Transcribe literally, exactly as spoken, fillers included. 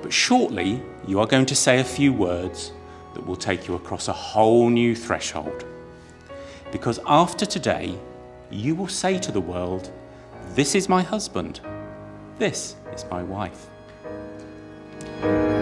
But shortly, you are going to say a few words that will take you across a whole new threshold. Because after today, you will say to the world, "This is my husband. This is my wife."